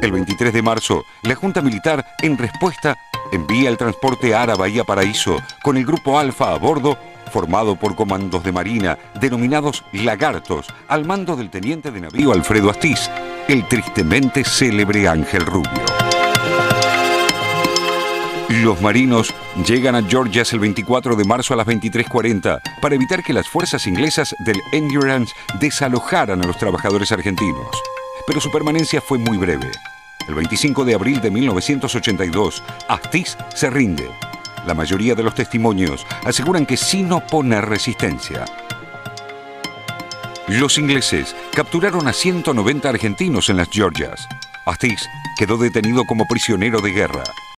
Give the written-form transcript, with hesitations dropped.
El 23 de marzo, la Junta Militar, en respuesta, envía el transporte ARA Bahía Paraíso con el Grupo Alfa a bordo, formado por comandos de marina denominados Lagartos, al mando del teniente de navío Alfredo Astiz, el tristemente célebre Ángel Rubio. Los marinos llegan a Georgias el 24 de marzo a las 23:40 para evitar que las fuerzas inglesas del Endurance desalojaran a los trabajadores argentinos. Pero su permanencia fue muy breve. El 25 de abril de 1982, Astiz se rinde. La mayoría de los testimonios aseguran que sin oponer resistencia. Los ingleses capturaron a 190 argentinos en las Georgias. Astiz quedó detenido como prisionero de guerra.